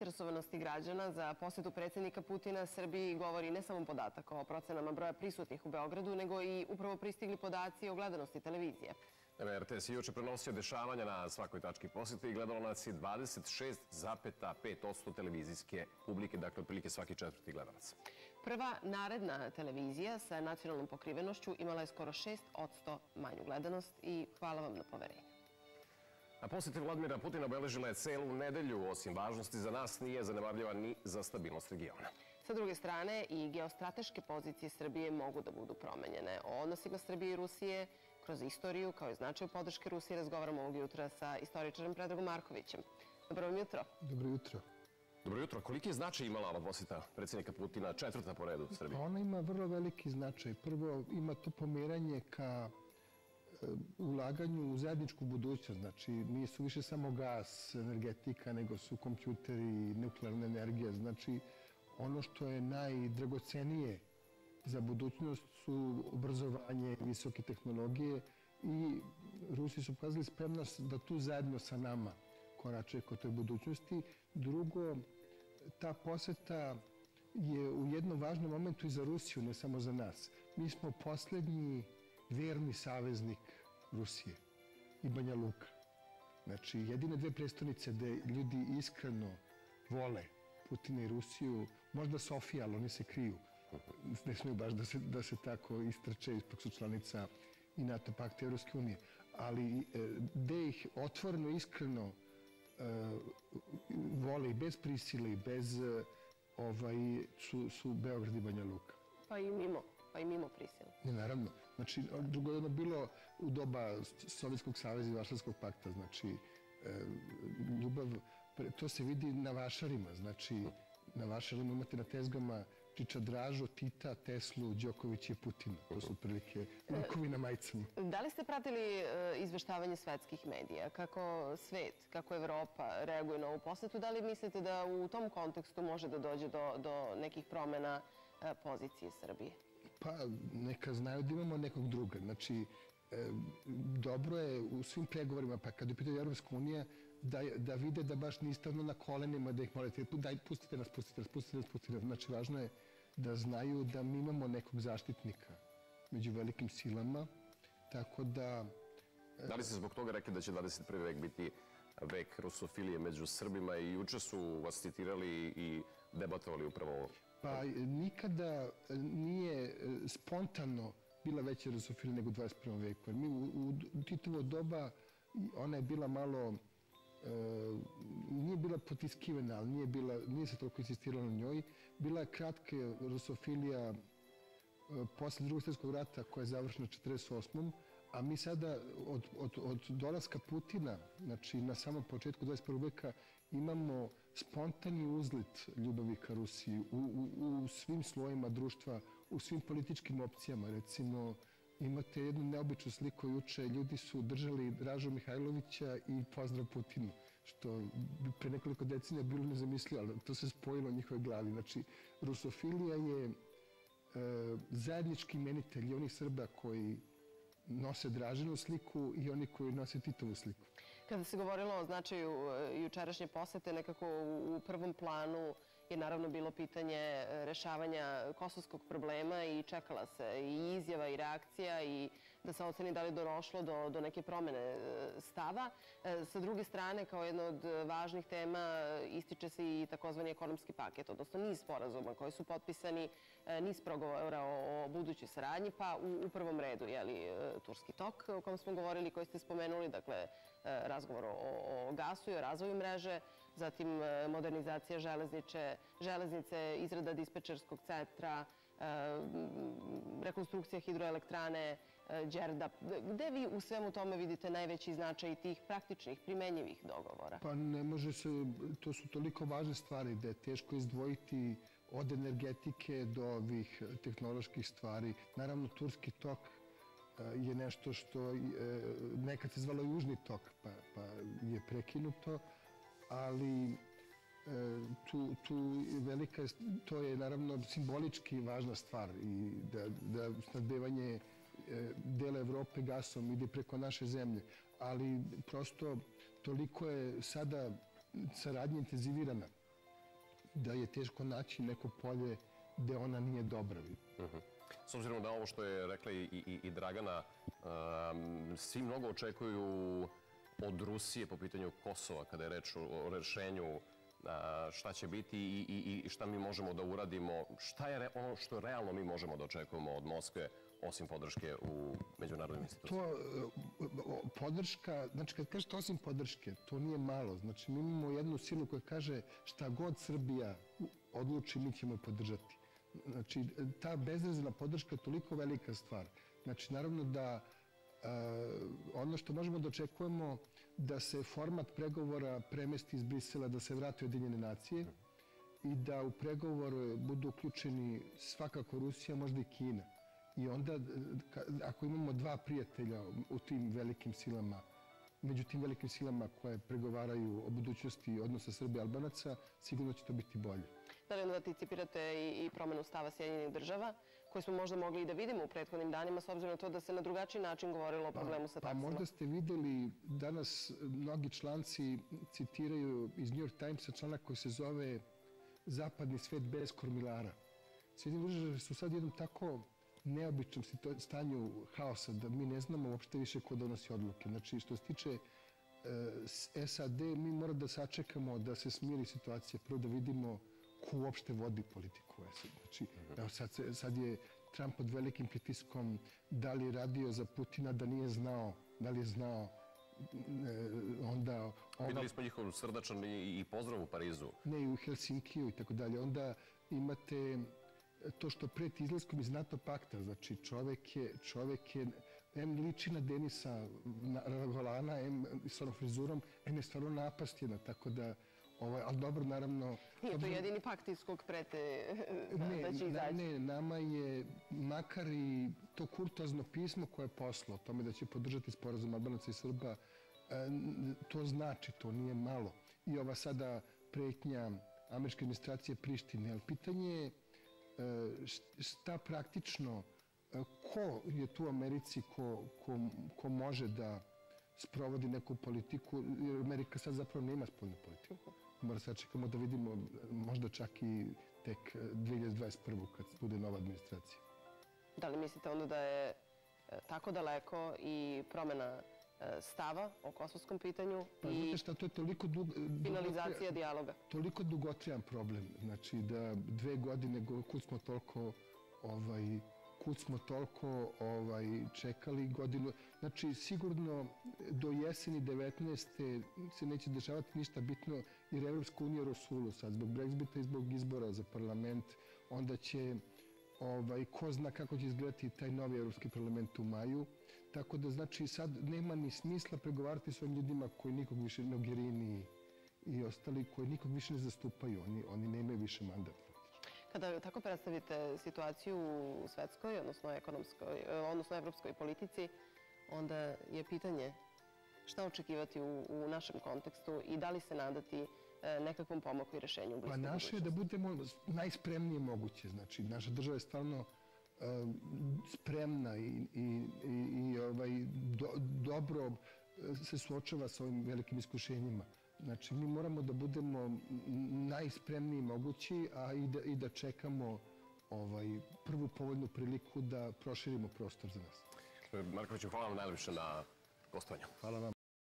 zainteresovanosti građana za posetu predsjednika Putina Srbiji govori ne samo podatak o procenama broja prisutnih u Beogradu, nego i upravo pristigli podaci o gledanosti televizije. RTS je juče prenosio dešavanja na svakoj tački posete i gledalo nas je 26,5% televizijske publike, dakle otprilike svaki četvrti gledalac. Prva naredna televizija sa nacionalnom pokrivenošću imala je skoro 6% manju gledanost i hvala vam na poverenju. A poseta Vladimira Putina obeležila je celu nedelju. Osim važnosti za nas, nije zanemarljiva ni za stabilnost regiona. Sa druge strane, i geostrateške pozicije Srbije mogu da budu promenjene. O odnosima Srbije i Rusije kroz istoriju, kao i značaju podrške Rusije, razgovaramo ovog jutra sa istoričarem Predragom Markovićem. Dobro vam jutro. Dobro jutro. Dobro jutro. Koliki je značaj imala ova poseta predsjednika Putina, četvrta po redu u Srbiji? Ona ima vrlo veliki značaj. Prvo, ima to pomeranje ka ulaganju u zajedničku budućnost. Znači, nisu više samo gas, energetika, nego su kompjuteri, nuklearna energija. Znači, ono što je najdragocenije za budućnost su obrazovanje, visoke tehnologije i Rusi su pokazali spremnost da tu zajedno sa nama koračaju kod toj budućnosti. Drugo, ta poseta je u jednom važnom momentu i za Rusiju, ne samo za nas. Mi smo poslednji verni saveznik Rusije i Banja Luka. Znači, jedine dve prestonice gde ljudi iskreno vole Putina i Rusiju, možda Sofija, ali oni se kriju. Ne smiju baš da se tako istrče, ipak su članica i NATO pakta i Evropske unije. Ali gde ih otvoreno, iskreno vole i bez prisile i bez su Beograd i Banja Luka. Pa i mimo prisile. Ne, naravno. Znači, drugo je ono bilo u doba Sovjetskog saveza i Varšavskog pakta. Znači, ljubav, to se vidi na vašarima. Znači, na vašarima imate na tezgama Čiča Dražu, Tita, Teslu, Đoković i Putina. To su otprilike likovi na majicama. Da li ste pratili izveštavanje svetskih medija? Kako svet, kako Evropa reaguje na ovu posetu? Da li mislite da u tom kontekstu može da dođe do nekih promjena pozicije Srbije? Pa, neka znaju da imamo nekog druga. Znači, dobro je u svim pregovorima, pa kad je pitanje Evropska unija, da vide da baš niste na kolenima, da ih molite, daj, pustite nas. Znači, važno je da znaju da mi imamo nekog zaštitnika među velikim silama, tako da... Da li ste zbog toga rekli da će 21. vek biti vek rusofilije među Srbima i juče su vas citirali i debatovali upravo ovo? Pa nikada nije spontano bila veća rusofilija nego u 21. veku. Mi u Titovo doba, ona je bila malo, nije bila potiskivana, ali nije se toliko insistiralo na njoj. Bila je kratka rusofilija posle Drugog svjetskog rata koja je završena 1948. A mi sada od dolaska Putina, znači na samom početku 21. veka, imamo spontani uzlet ljubavi ka Rusiji u svim slojima društva, u svim političkim opcijama. Recimo, imate jednu neobičnu sliku juče, ljudi su držali Dražu Mihajlovića i pozdrav Putinu, što bi pre nekoliko decenija bilo nezamislivo, ali to se spojilo u njihovoj glavi. Znači, rusofilija je zajednički imenitelj onih Srba koji nose Dražinu sliku i oni koji nose Titovu sliku. Kada se govorilo o značaju jučerašnje posete, nekako u prvom planu je naravno bilo pitanje rešavanja kosovskog problema i čekala se i izjava i reakcija i da se oceni da li je došlo do neke promene stava. Sa druge strane, kao jedna od važnih tema, ističe se i takozvani ekonomski paket, odnosno niz sporazuma koji su potpisani, niz progovora o budućoj saradnji, pa u prvom redu Turski tok o kom smo govorili, koji ste spomenuli, dakle razgovor o gasu i o razvoju mreže, zatim modernizacija železnice, izrada dispečerskog centra, rekonstrukcija hidroelektrane Đerdap. Gde vi u svemu tome vidite najveći značaj tih praktičnih, primenjivih dogovora? Pa ne može se, to su toliko važne stvari da je teško izdvojiti od energetike do ovih tehnoloških stvari. Naravno, Turski tok je nešto što nekad se zvalo Južni tok, pa je prekinuto, ali to je naravno simbolički važna stvar i da snabdevanje dela Evrope gasom ide preko naše zemlje, ali prosto toliko je sada saradnja intenzivirana da je teško naći neko polje gde ona nije dobra. S obzirom na ovo što je rekla i Dragana, svi mnogo očekuju od Rusije po pitanju Kosova kada je reč o rešenju šta će biti i šta mi možemo da uradimo. Šta je ono što realno mi možemo da očekujemo od Moskve osim podrške u međunarodnim institucijama? Podrška, znači kad kažete osim podrške, to nije malo. Znači mi imamo jednu silu koja kaže šta god Srbija odluči, mi ćemo je podržati. Znači ta bezrezervna podrška je toliko velika stvar. Znači naravno da ono što možemo da očekujemo da se format pregovora premesti iz Brisela, da se vrate Ujedinjene nacije i da u pregovor budu uključeni svakako Rusija, možda i Kina. I onda, ako imamo dva prijatelja u tim velikim silama, među tim velikim silama koje pregovaraju o budućnosti odnosa Srbije i Albanaca, sigurno će to biti bolje. Da li onda anticipirate i promenu stava Sjedinjenih država, koju smo možda mogli i da vidimo u prethodnim danima, s obzirom na to da se na drugačiji način govorilo o problemu sa taksama? Pa možda ste videli, danas mnogi članci citiraju iz New York Timesa članak koji se zove Zapadni svet bez kormilara. Sjedinjene države su sad jednom tako neobičnom stanju haosa da mi ne znamo uopšte više ko donosi odluke. Znači, što se tiče SAD, mi moramo da sačekamo da se smiri situacija, prvo da vidimo ko uopšte vodi politiku u SAD. Znači, evo sad je Trump pod velikim pritiskom, da li je radio za Putina, da nije znao, da li je znao, onda... Videli smo njihov srdačan i pozdrav u Parizu. Ne, i u Helsinkiju i tako dalje. Onda imate to što preti izlaskom iz NATO pakta, znači čovek je em liči na Denisa Ragolana, em s onom frizurom, em je stvarno napastjena, tako da, ali dobro, naravno... Nije to jedini pakt iz kog prete da će izaći? Ne, nama je makar i to kurtozno pismo koje je poslao o tome da će podržati sporazum Albanaca i Srba, to znači, to nije malo. I ova sada pretnja američke administracije Prištine, ali pitanje je šta praktično, ko je tu u Americi ko može da sprovodi neku politiku, jer Amerika sad zapravo nema spoljnu politiku. Mora sad čekamo da vidimo, možda čak i tek 2021. kad bude nova administracija. Da li mislite onda da je tako daleko i promena stava o kosovskom pitanju i finalizacija dijaloga? Toliko dugotrajan problem. Znači da 2 godine kud smo toliko čekali godinu. Znači sigurno do jeseni 19. se neće dešavati ništa bitno jer Evropska unija Rosulu sad zbog Brexita i zbog izbora za parlament. Onda će ko zna kako će izgledati taj novi Evropski parlament u maju. Tako da znači sad nema ni smisla pregovarati s ovim ljudima koji nikog više, Mogherini i ostali, koji nikog više ne zastupaju. Oni nemaju više mandat. Kada tako predstavite situaciju u svetskoj, odnosno evropskoj politici, onda je pitanje šta očekivati u našem kontekstu i da li se nadati nekakvom pomaku i rešenju u bliskoj budućnosti? Pa naše je da budemo najspremnije moguće. Znači, naša država je stvarno spremna i dobro se suočava sa ovim velikim iskušenjima. Znači, mi moramo da budemo najspremniji mogući, a i da čekamo prvu povoljnu priliku da proširimo prostor za nas. Markoviću, hvala vam najlepše na gostovanju. Hvala vam.